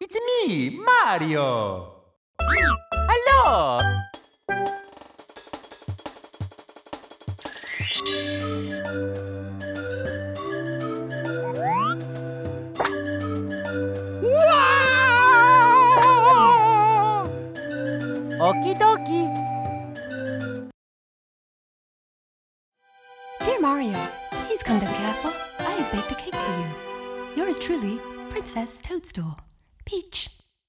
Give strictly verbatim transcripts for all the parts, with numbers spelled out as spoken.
It's me, Mario! Hello! Okie dokie! Dear Mario, please come to the castle. I have baked a cake for you. Yours truly, Princess Toadstool. Peach.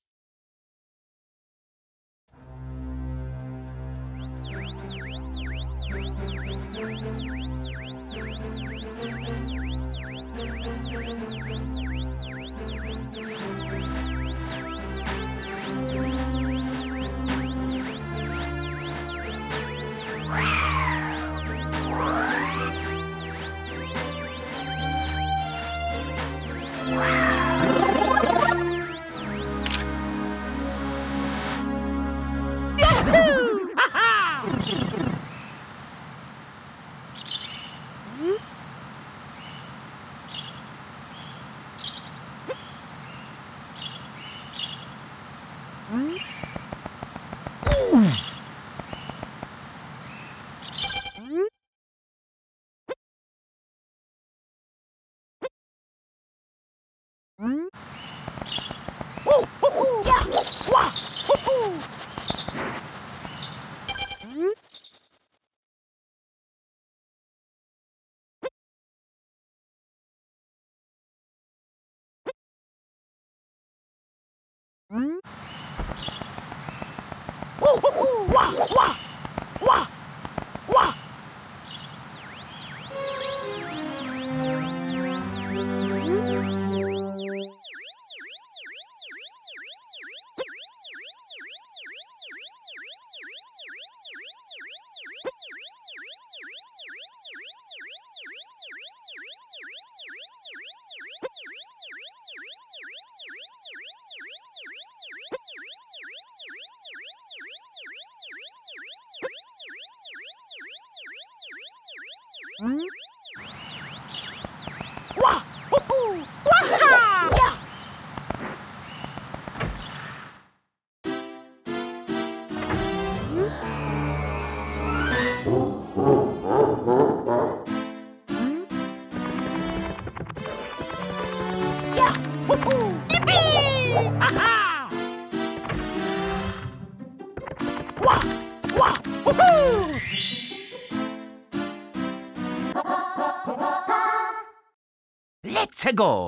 Let's go!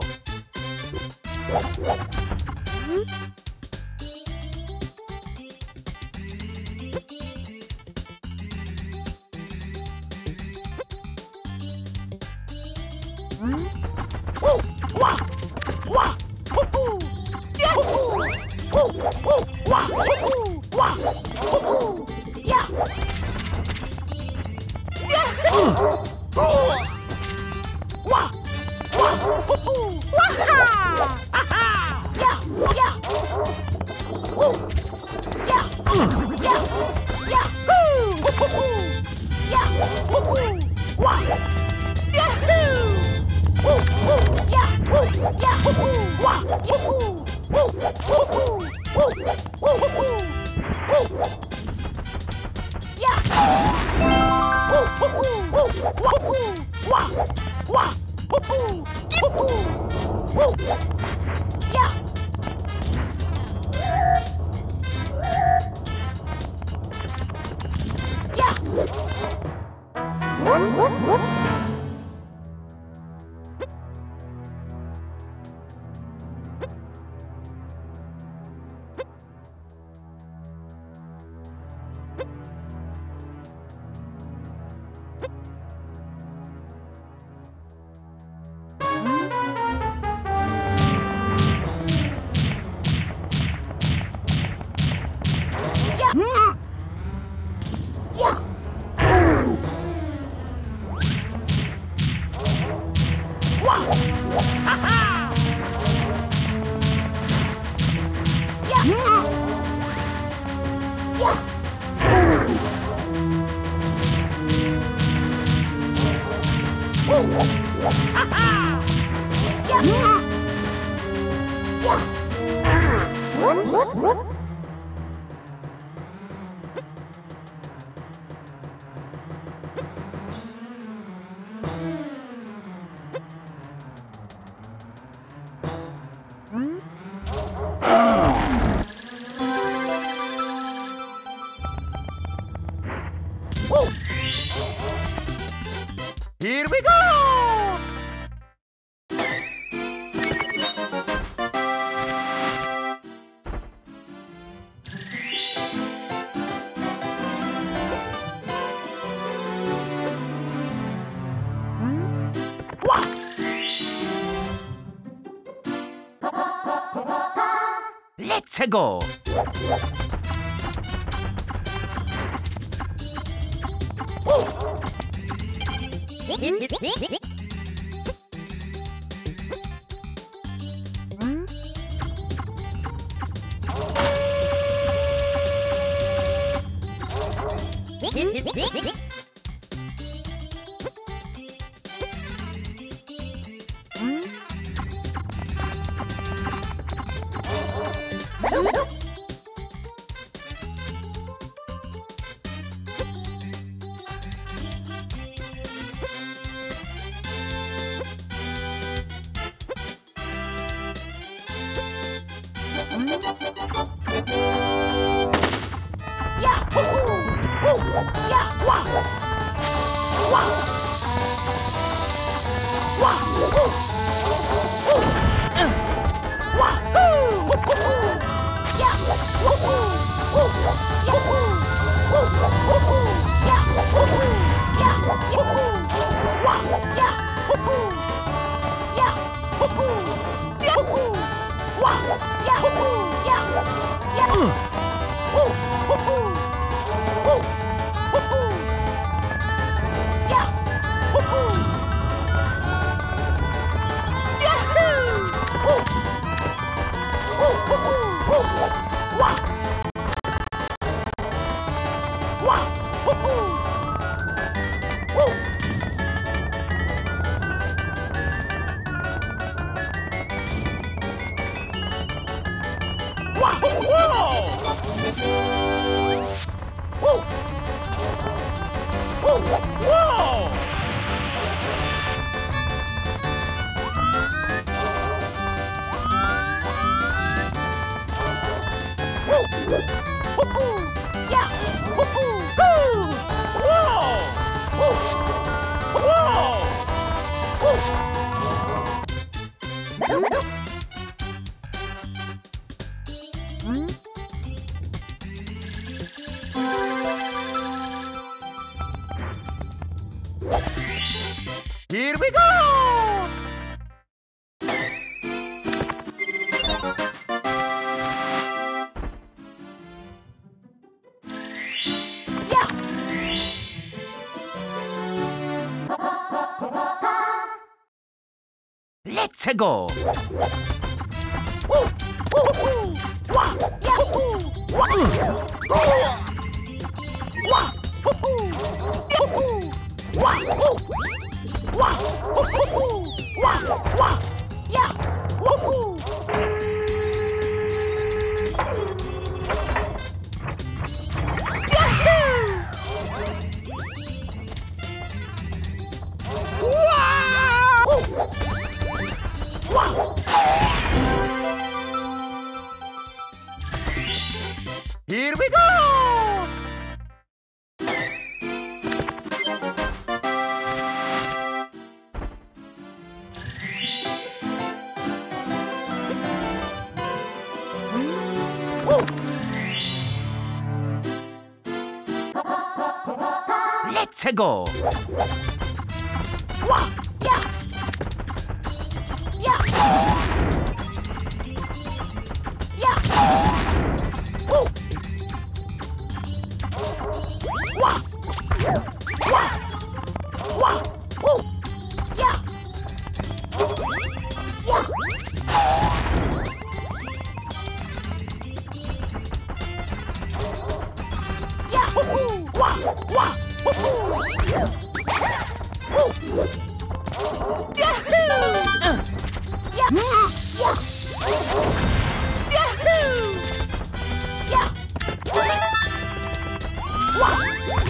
Yeah. Here we go! Let's go! Here we go! Yeah! Let's go! Here we go! Let's go! Yeah! Yeah! Yahoo!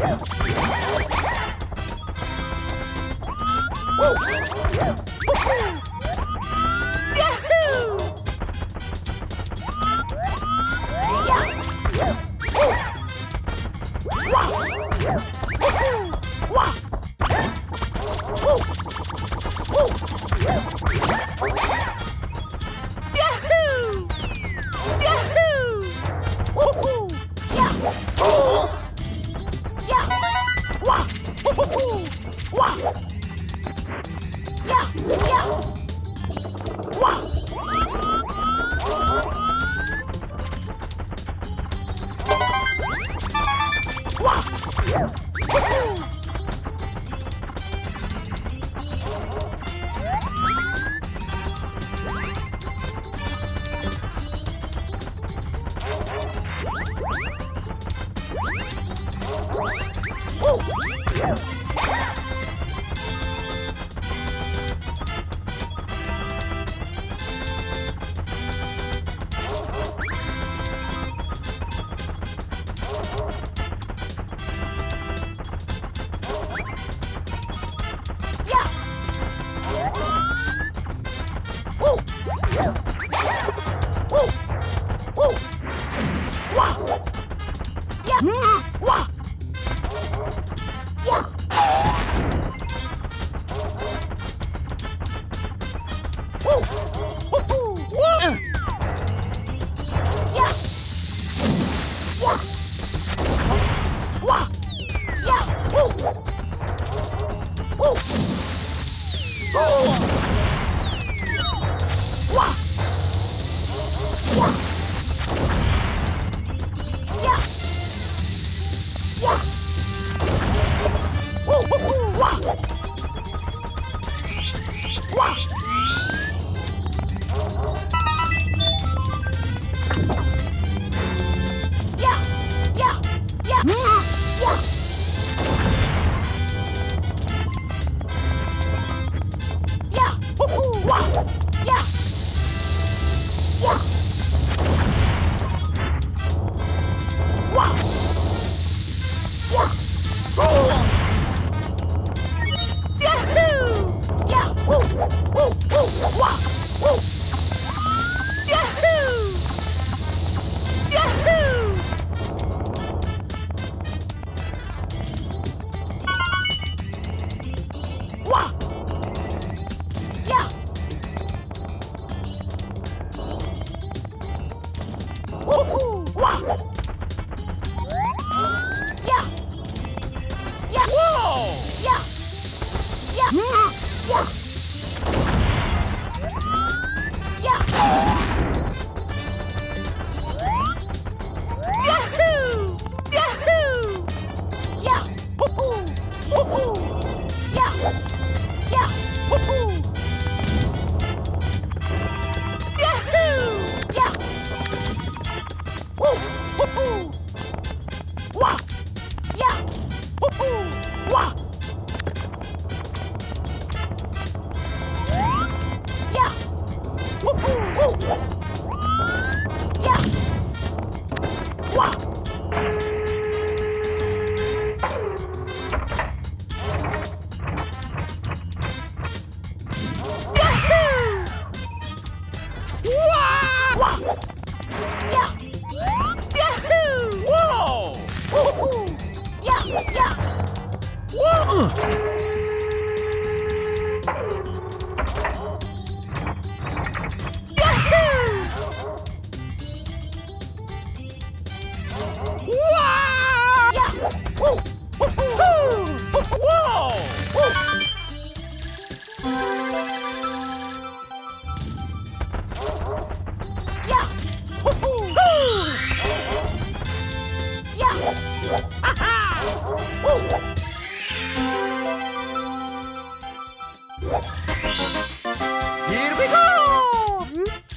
Here we go!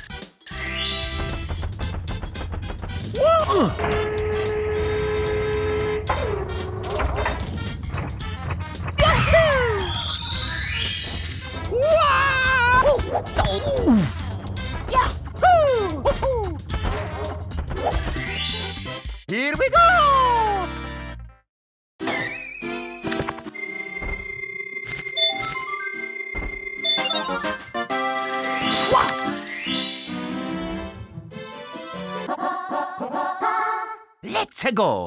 Whoa! Yahoo! Wow! Oh! Yahoo! Woohoo! Here we go! Let's go.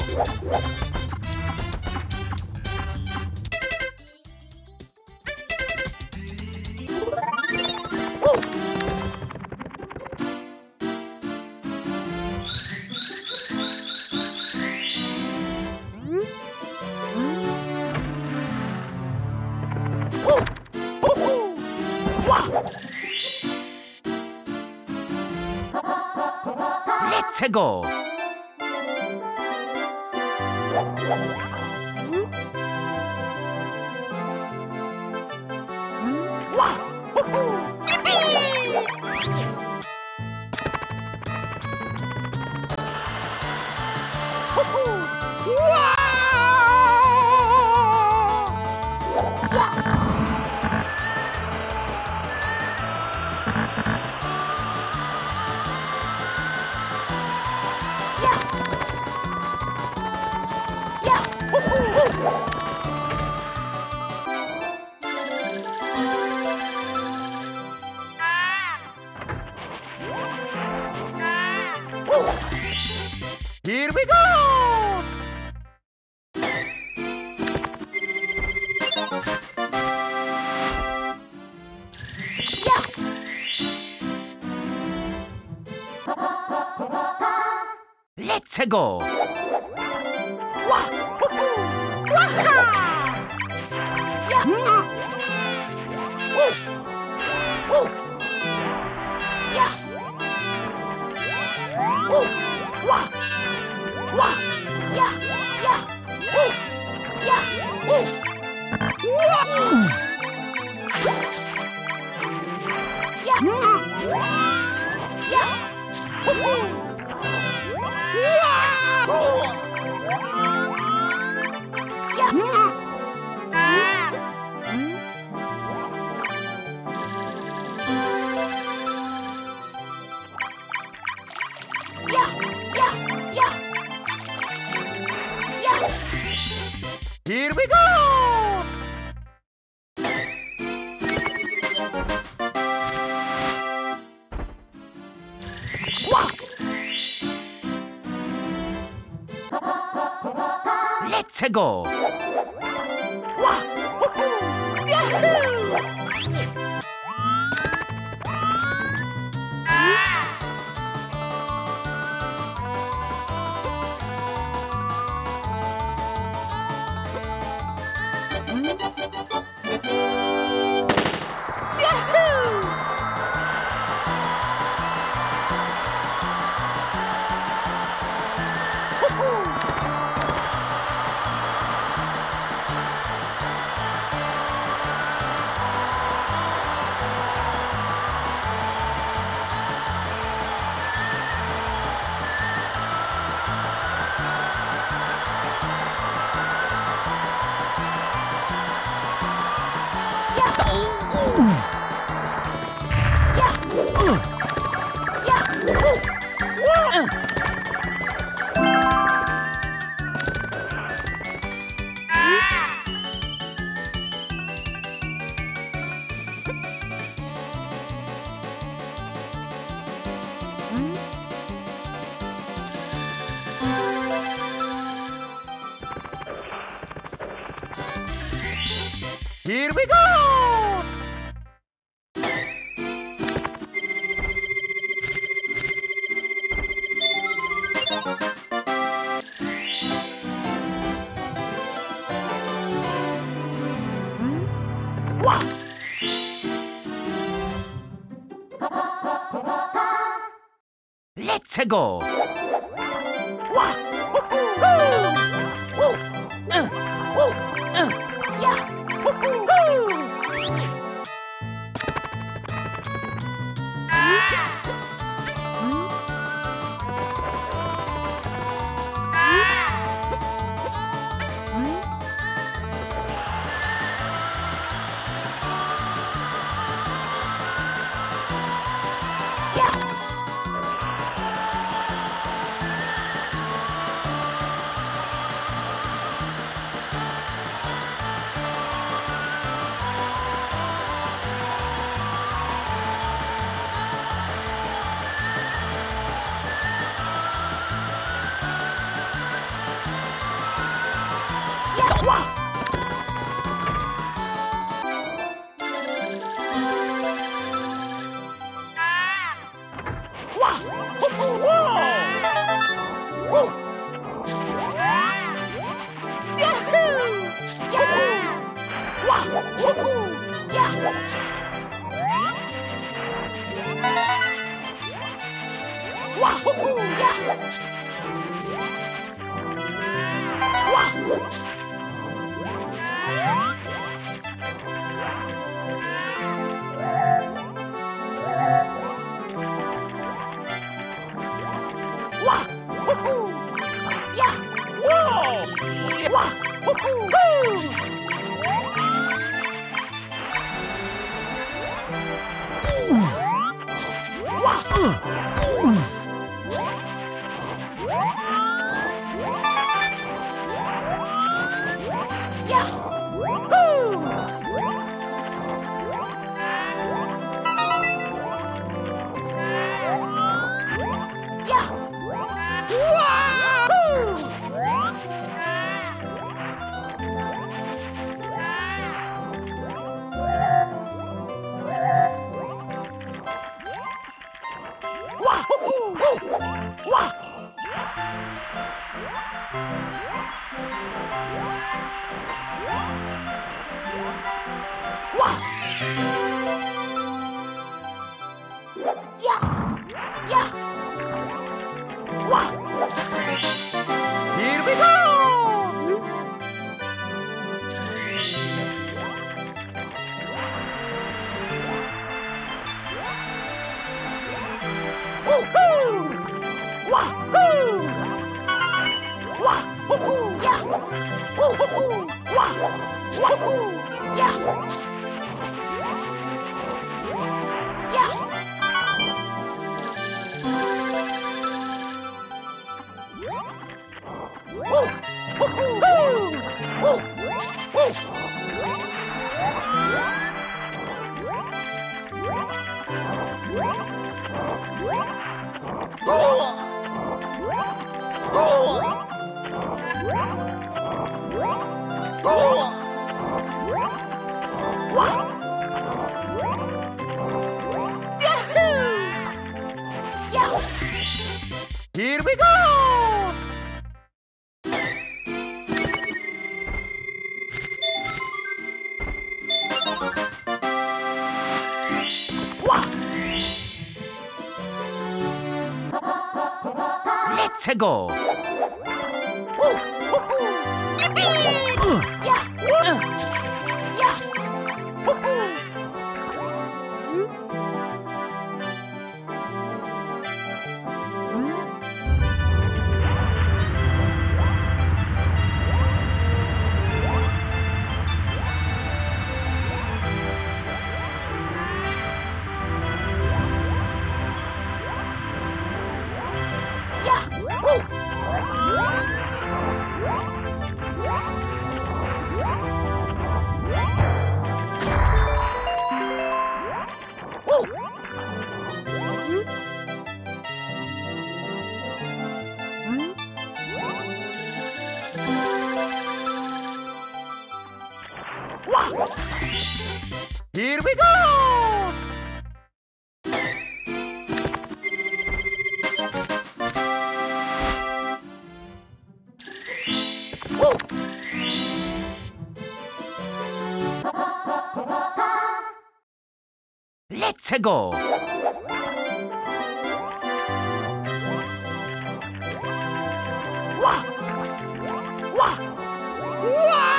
Let's go. Here we go! Yeah. Let's go! Wah! Waha! Yeah. Woo! Woo! Yeah. Woo! Wah! Wah! Yeah! Yeah! Woo! Yeah! Woo! Wah! Yeah! Yeah! Woo! Yeah! Here we go! Wah! Let's go! Wah! Yahoo! Here we go! Wah! Let's go! Wah! Woo! Uh! Woo! Uh! Yeah! Wahoo! Yeah! Wah! Wahoo! Yeah! Whoa! Wahoo! Here we go! Woohoo! Wahoo! Wahoo! Yeah! Woohoo! Wah! Wahoo! Yeah! Yeah! Woo! Woohoo! Woo! Woo! Go! Go! Go! Wah! Yahoo! Yeah! Here we go! Let's go! Woo! Woohoo! Yippee! Yeah! Uh. Yeah! Woohoo! Here we go! Woo! Let's go! Wah! Wah! Wah!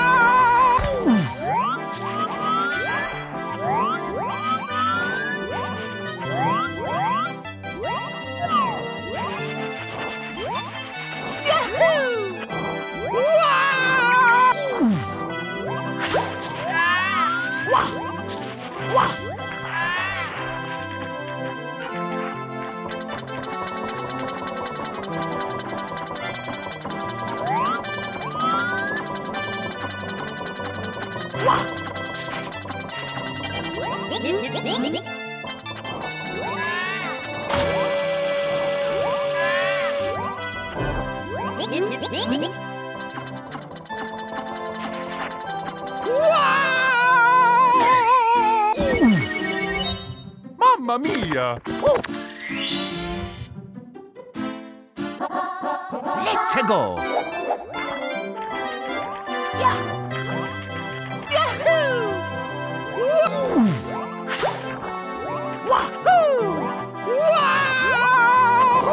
Mamma mia! Oh. Let's go! Yeah! Yahoo! Wahoo! Wow!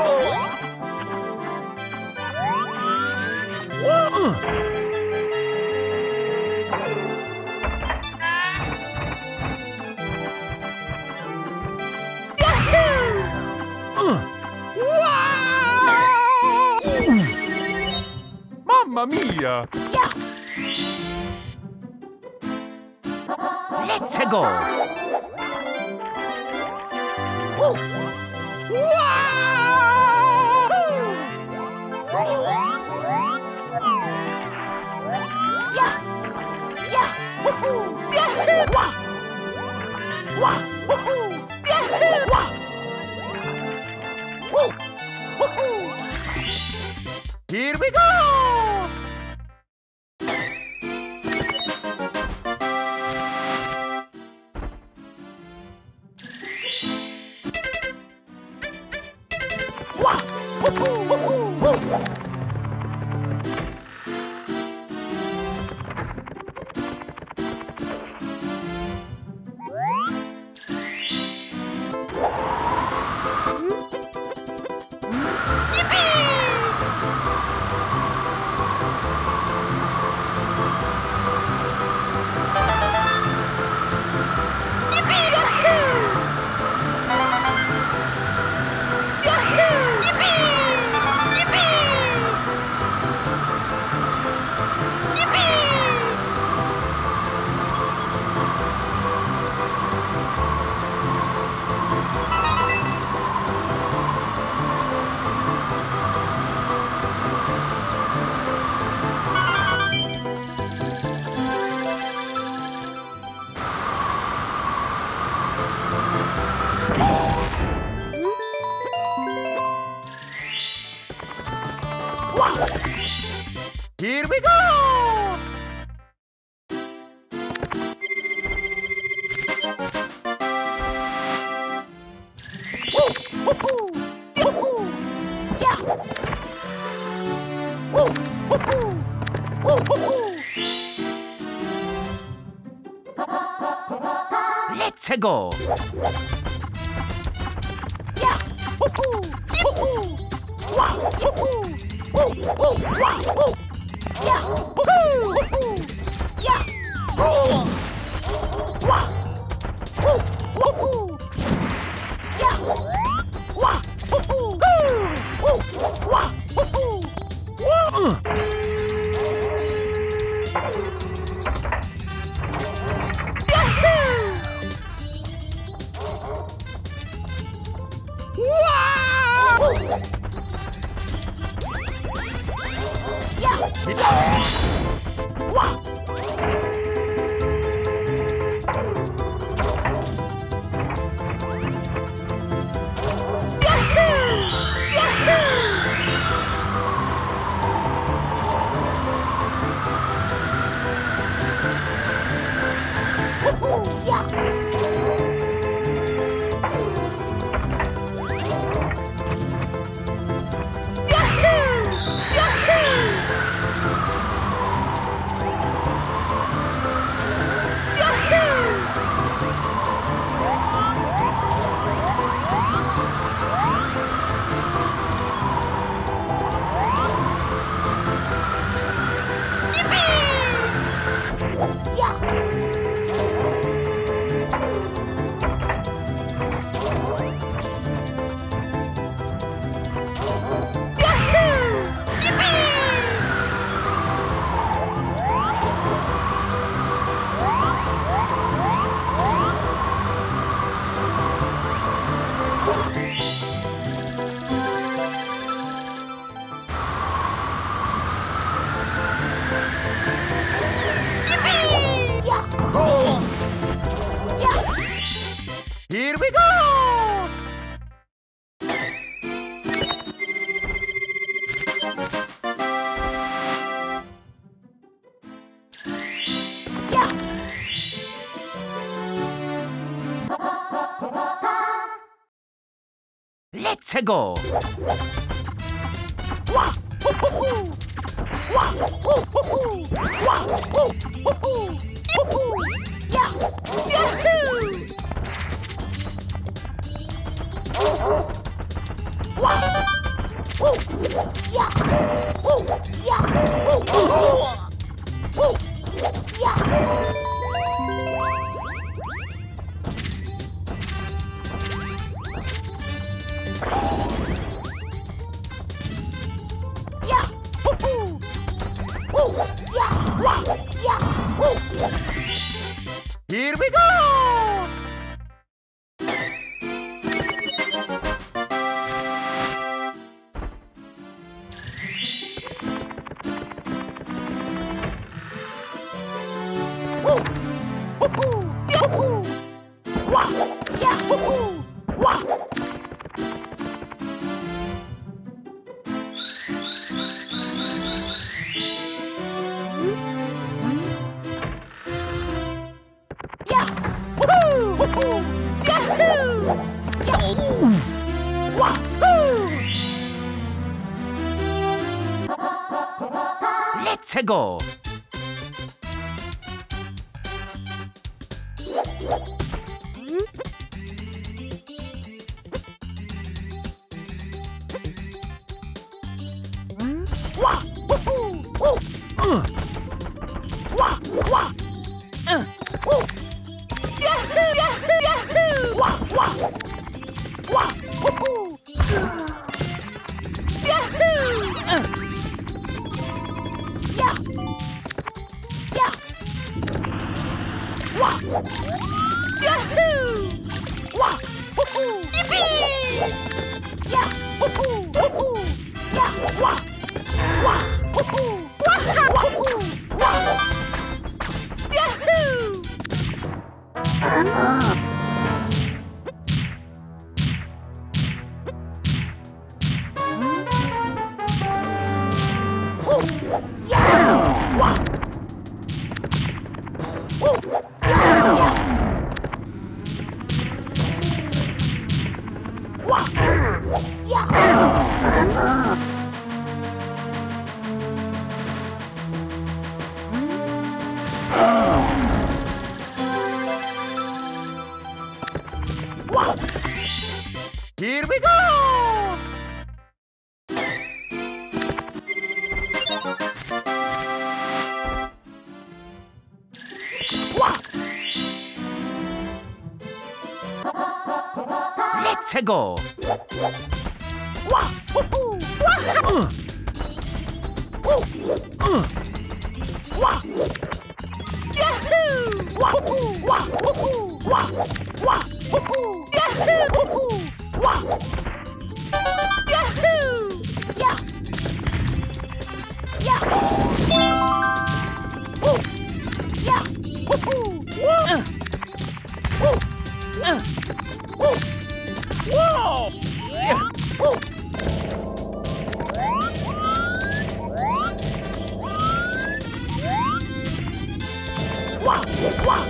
Mamma mia! Yeah! Let's go! Woo! Yeah! Yeah! Woohoo! Yeah! Wah! Wah! Woohoo! Yeah! Wah! Woo! Woohoo! Here we go! Wah! Woohoo! Woohoo! Woo! Here we go! Woo! Woohoo! Woohoo! Yeah! Woo! Woohoo! Woo! Woohoo! Let's go! Yeah! Woohoo! Woohoo! Wah! Woohoo! Woo! Woo! Wah! Woo! Yeah! Woohoo! Woohoo! Yeah! Woo! Wah! Woo! Woohoo! Yeah! Wah! Woohoo! Woo! Wah! Woohoo! Woo! Here we go! Yeah! Let's go! Wah! Woo-hoo-hoo! Wah! Woo-hoo-hoo! Wah! Woo-hoo-hoo! Woo-hoo! Yeah! Yahoo! Wah! Woo! Yeah! Woo! Yeah! Woo-hoo-hoo! Woo! Yeah! Yeah! Woohoo! Here we go! Yahoo! Wah! Yahoo! Wah! Yahoo! Yahoo! Yahoo! Wahoo! Let's go! Wah! Woohoo! Woo! Uh, Wah! Wah! uh, Woo! Yahoo! Yahoo! Yahoo! Wah! Wah! Wah! Woohoo! Yahoo! uh. Yeah! Yeah! Wah! Yahoo! Wah! Woohoo! Yippee! Yeah! Woohoo! Woohoo! Yeah! Wah! Wah! Woohoo! Wah! Woohoo! Wah! Yahoo! Woo! Yeah! Wah! Woo! Yeah! Yeah! Wah! Yeah! Wah! Here we go! Wah! Let's go! Wah! Woohoo! Wah! Uh, Woo! uh. Wah! Yahoo! Wah! Woohoo! Wah! Woohoo! Wah! Wah! Woohoo! Yahoo! Woohoo! Wah! Yahoo! Yeah! Yeah! Woo! Yeah! Woohoo! Woo! Uh, Woo! uh. Woo! Whoa! Yeah. Woo! Wah! Wah!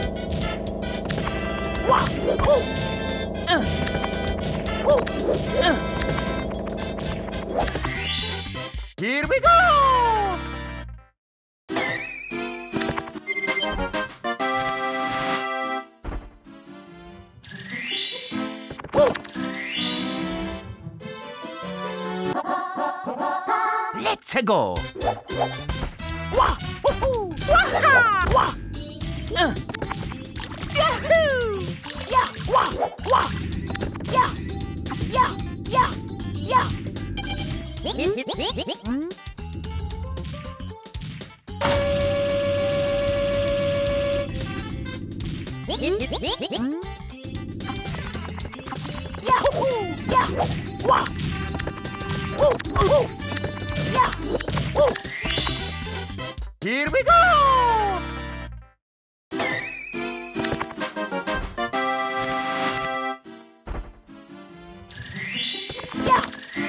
Wah! Woo! Uh, Woo! uh. Here we go! Woo! Let's go! Wah! Woohoo! Wah! Wah! Uh, Yahoo! Yeah! Wah! Wah! Yeah! Yeah! Yeah! Yeah! Yahoo! Yeah! Wah! Woo! Woo! Yeah! Woo! here we go! Yeah!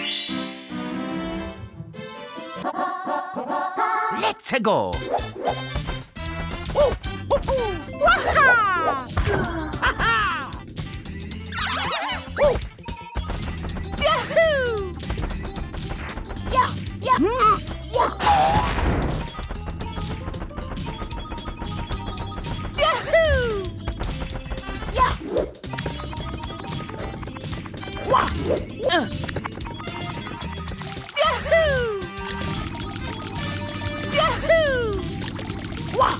Let's go! Woo! Woohoo! Wah! Ha-ha! Woo! Yahoo! Yeah! Yeah! Yeah! Yahoo! Yeah! Wah! Uh, Yahoo! Yahoo! Wah!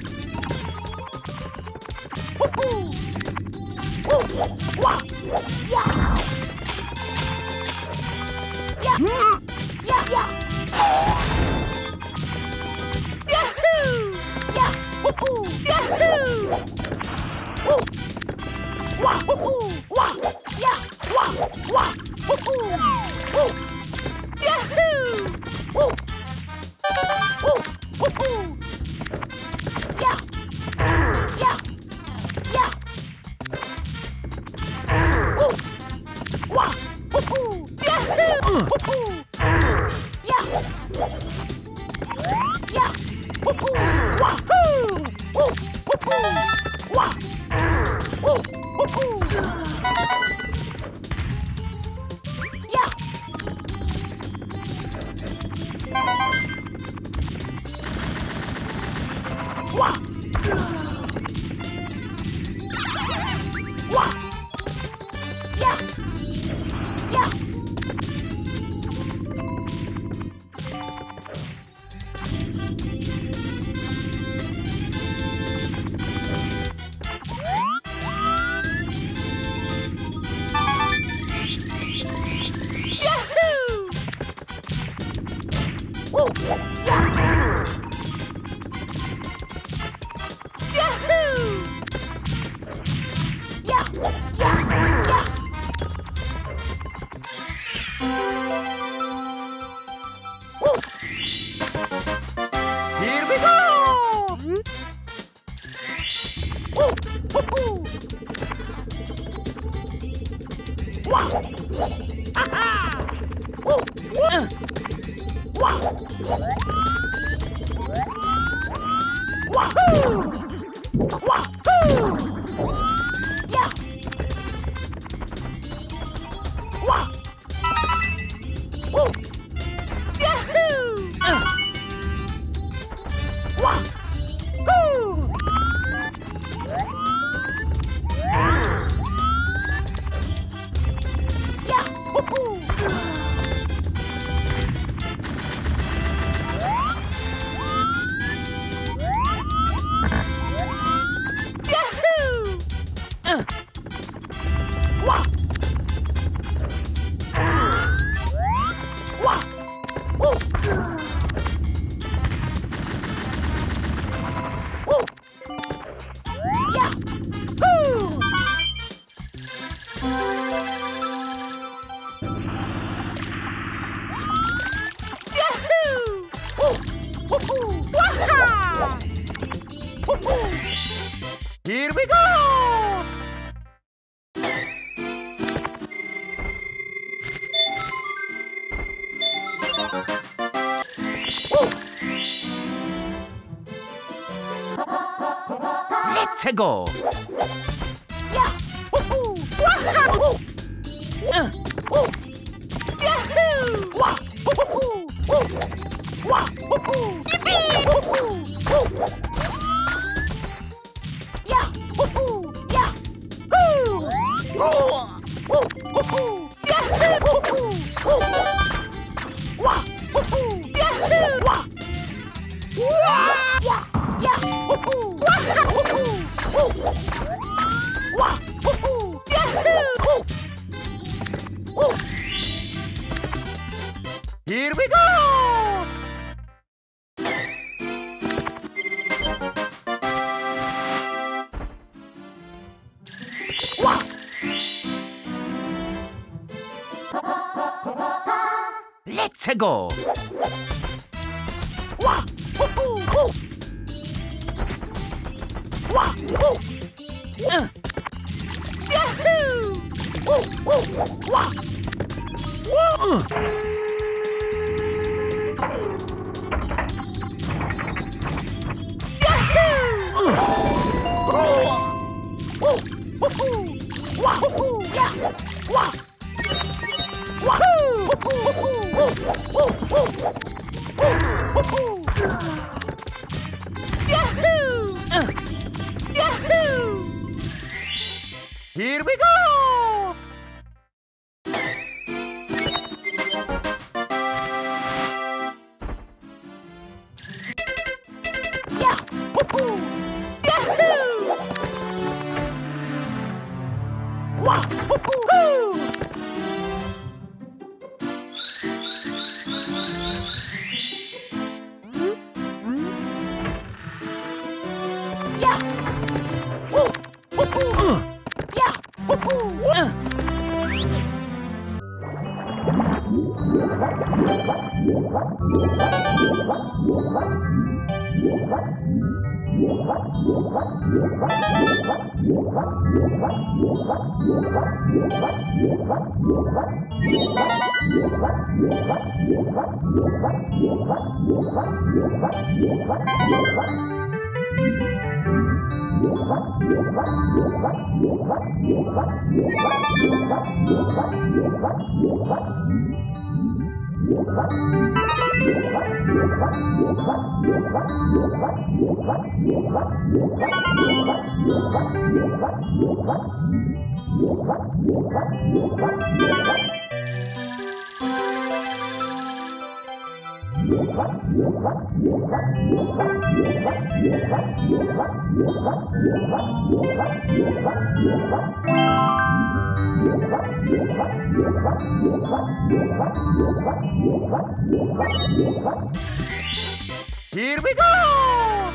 Woohoo! Woo! Wah! Yeah! Yeah! Yeah! Yeah! Wah! Woohoo! Wah! Yeah! Wah! Wah! Woohoo! Woo! Yahoo! Woo! Woo! Woohoo! Yeah! Yeah! Yeah! Woo! Wah! Woohoo! Yahoo! Woohoo! Yeah! Yeah! Woohoo! Wahoo! Woo! Woohoo! Wah! Woo! Woohoo! Yeah! Wah! Wah! Yeah! Yeah! Yahoo! Woo! Yeah! Yahoo! Yeah! Yeah! Yeah! Woo! Here we go! Woo! Woohoo! Wah! Aha! Woo! Uh, Wah! Wahoo! Wahoo! Yeah! Wah! Woo! Yahoo! uh, Wah! Hoo! Yeah! Woohoo! Yahoo! uh, Wah! Wah! Woo! Woo! Yeah! Hoo! Yahoo! Woo! Woohoo! Waha! Woohoo! here we go! Woo! Let's go! Yeah! Woohoo! Waha! Woo! Uh, Woo! Yahoo! Wah! Woohoo! Woo! Wah! Woohoo! Yippee! Woohoo! Woo! Yeah! Woohoo! Yeah! Woo! Woo! Woo! Woohoo! Yahoo! Woohoo! Woo! Wah! Woohoo! Yahoo! Wah! Wah! Yeah! Yeah! Woohoo! Wah! Woohoo! Woo! Wah! Woohoo! Yahoo! Woo! Woo! here we go! Wah! Let's go! Wah! Woohoo! Woo! Wah! Woo! Uh, Yahoo! Woo! Woo! Wah! Woo! uh, Yahoo! uh, Woo! Woohoo! Wah! Woohoo! Yeah! Wah! Wahoo! Woohoo! Woo! Woo! Woo! Woo! Woohoo! Yahoo! uh, Yahoo! here we go! Yeah! Woohoo! Yahoo! Wah! Woohoo! Yeah! Woo! Woohoo! Uh, Yeah! Here we go!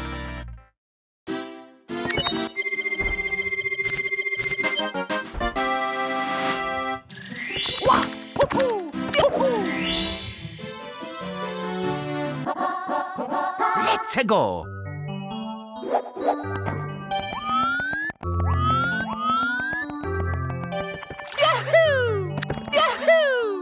Wah! Woohoo! Yoo-hoo! Let's go! Yahoo! Yahoo!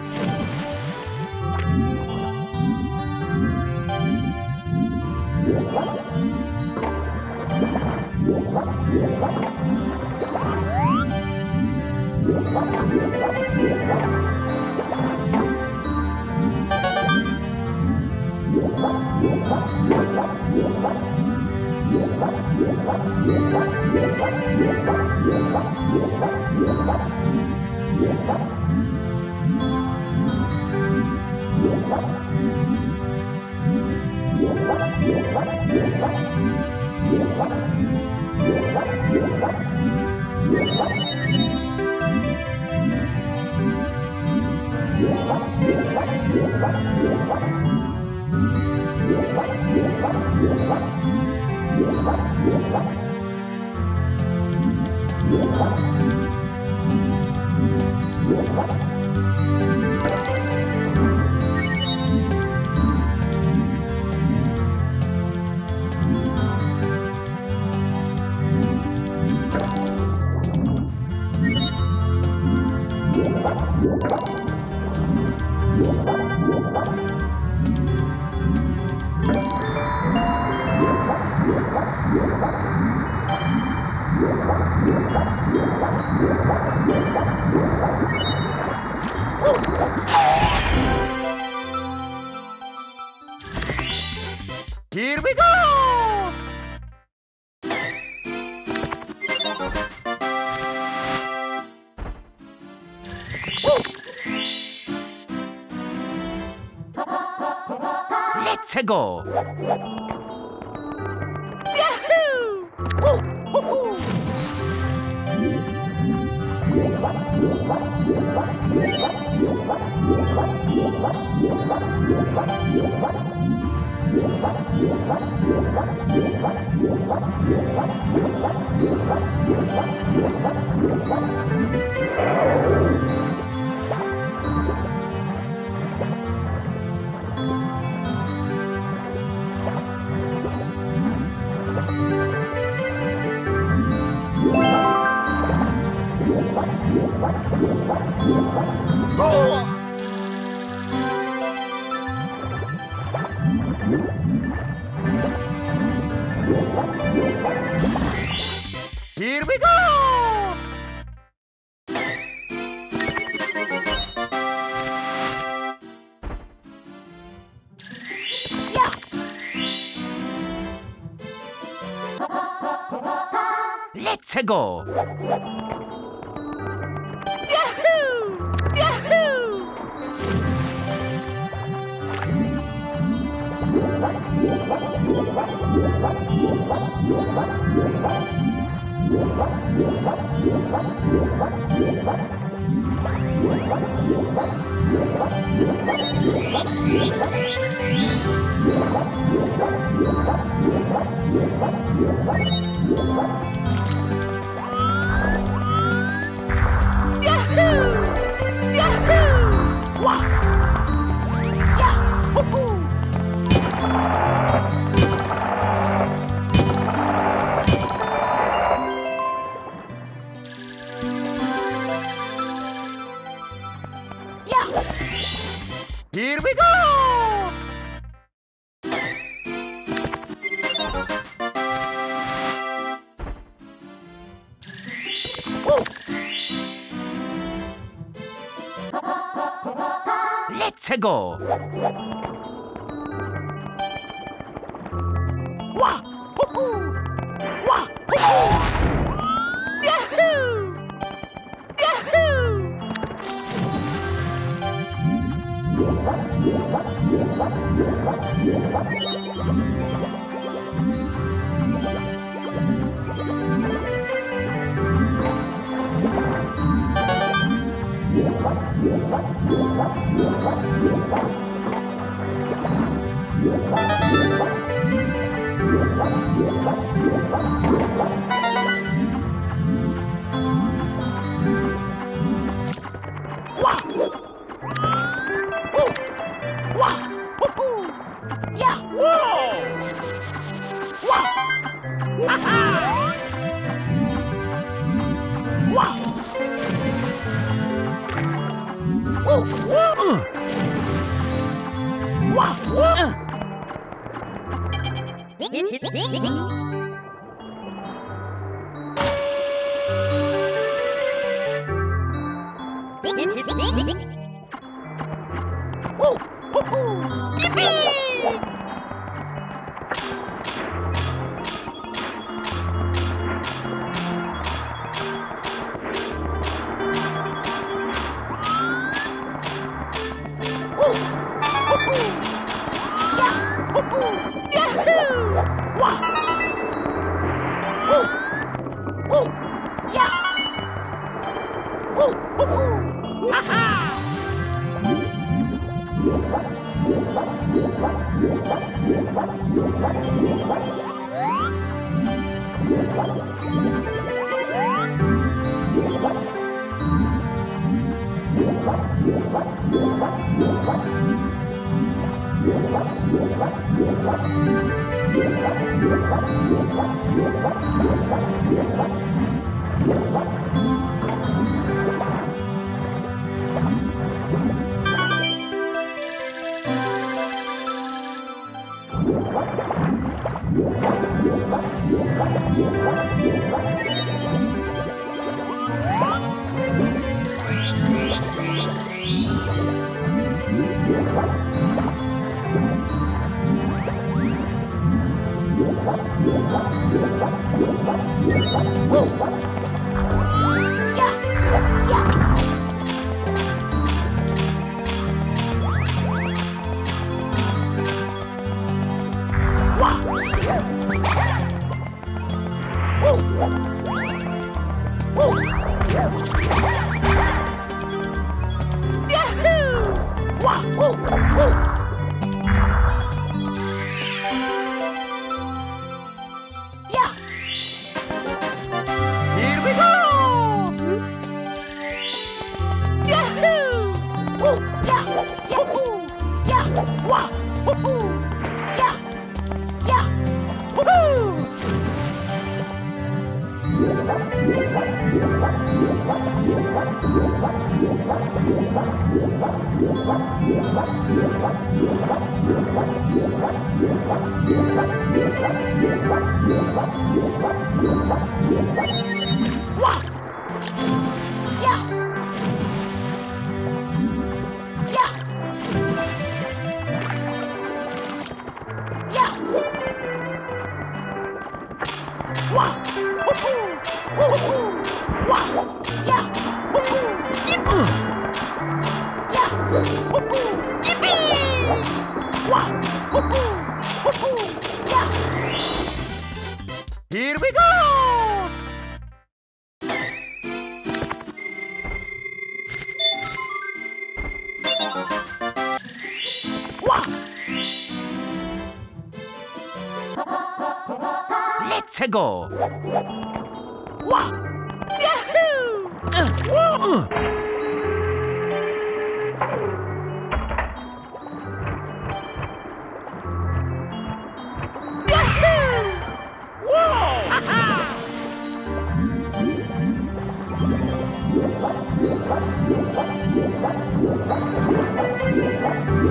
Here we go! Let's go! Yahoo! Woo! Woohoo! Here we go! Yeah! Let's go! Yahoo! Yahoo! Yahoo! Yahoo! Wah! Here we go! Let's go! Wah! Hoo-hoo! Wah! Hoo-hoo! Yahoo! Yahoo! Wah! Hoo! Wah! Hoo-hoo! Yeah! Whoa! Wah! Ha-ha! Wah! Whoa! Whoa! Wah! Whoa! Woo! Woo-hoo! Yippee! Woo! Woo-hoo! Yeah! Woo-hoo! Yahoo! Wah! Woo! Woo! Yeah! Woo! Woo-hoo! Ha-ha! Woo! Yeah! Yeah! Wah! Woo! Woo! Yahoo! Wah! Woo! Woo! Yeah! Here we go! Yahoo! Woo! Yeah! Yahoo! Yeah! Wah! Woo-hoo! Yeah! Yeah! Woo-hoo! Wah! Yeah! Yeah! Yeah! Wah! Woo-hoo! Woo-hoo! Wah! Yeah! Woo-hoo! Yippee! Yeah! Woo-hoo! Yippee! Wah! Woo-hoo! Woo-hoo! Yeah! Here we go! Wah! Let's go! Wah! Yahoo! Woo! Yahoo! Whoa! Ha-ha!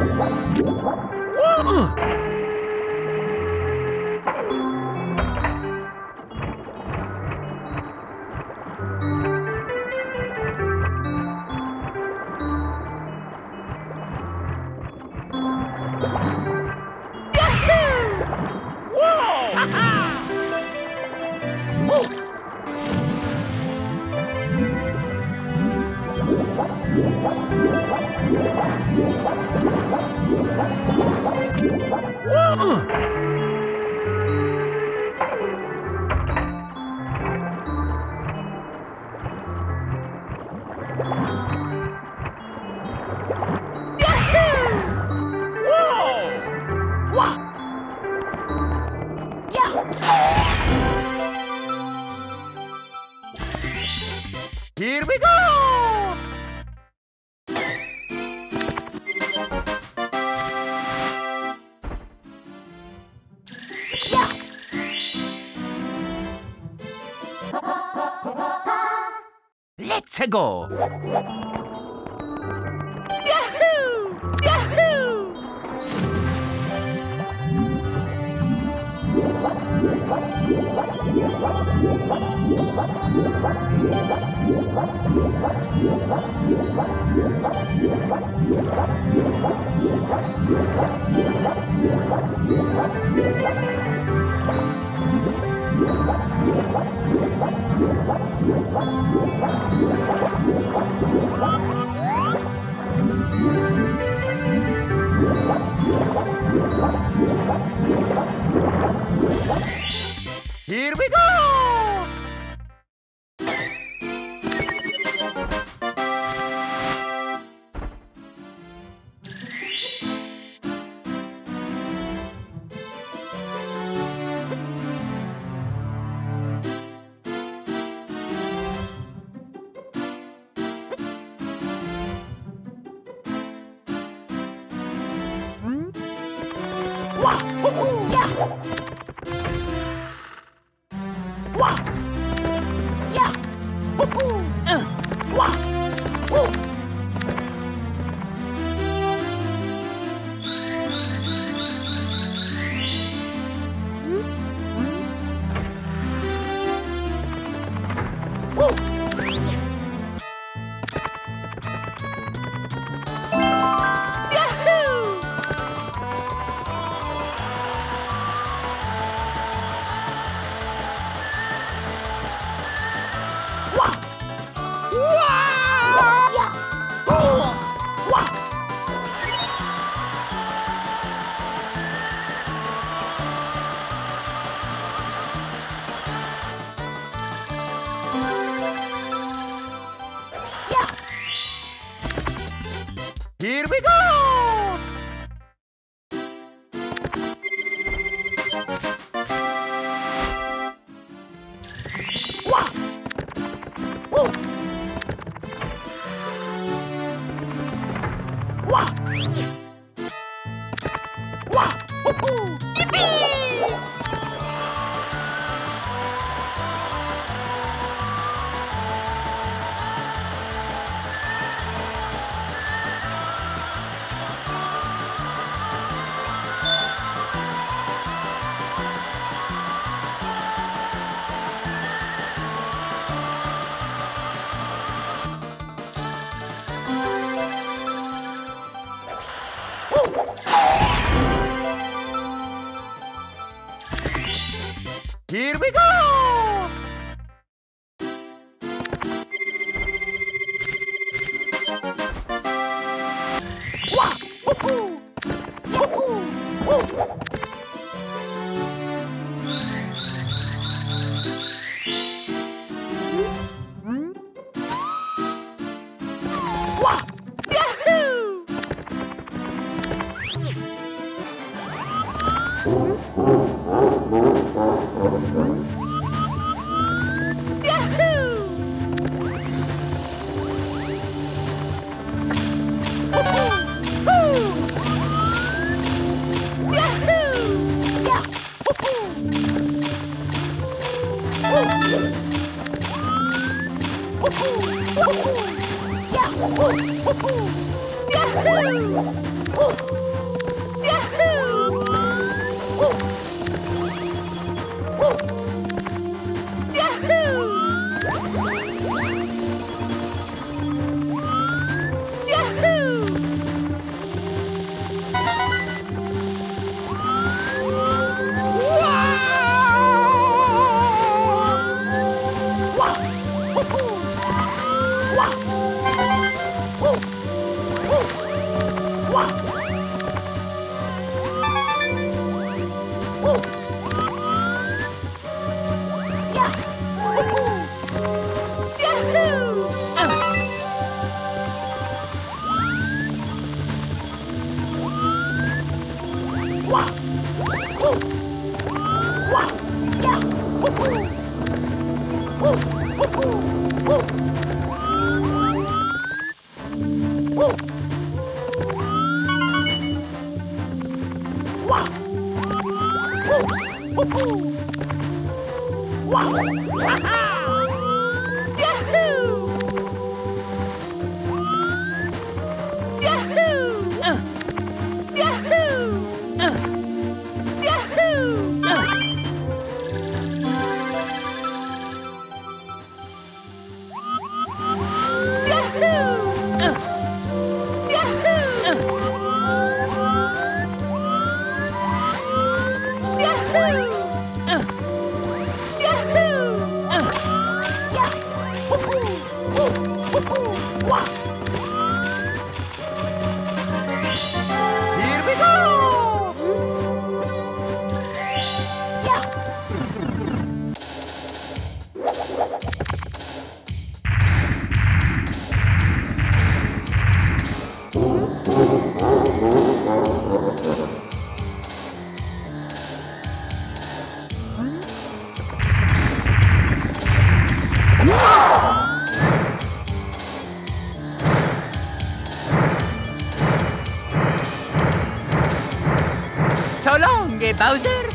Here we go! Let's go! Yahoo! Yahoo! Here we go! Wah-hoo-hoo! Yeah! Wah! Yeah! Hoo-hoo! Uh. Wah! Woo! Woo! Yahoo! Wah! Wah! Yeah! Wah! Wah! Yeah! Here we go! Wah! Woo! Wah! Wah! Hoo-hoo! Yippee! Here we go! Wah! Hoo-hoo! Yahoo! Woo! Wah! Yahoo! Yahoo! Woo-hoo! Woo! Yahoo! Yeah! Woo-hoo! Woo! Woo-hoo! Woo-hoo! Yeah! Woo! Woo-hoo! Yahoo! Woo! Wah! Woo! Wah! Yeah! Woo-hoo! Woo! Woo-hoo! Woo! Woo! Wah! Woo! Woo-hoo! Wah! Ha-ha! Yahoo! Yahoo! Uh, Yahoo! uh, Yahoo! uh. Yahoo! Uh, Yahoo! uh. Yahoo! Uh, Yahoo! uh. Yeah! Woo-hoo! Woo! Woo-hoo! Wah! Here we go! Yeah! So long, eh, Bowser.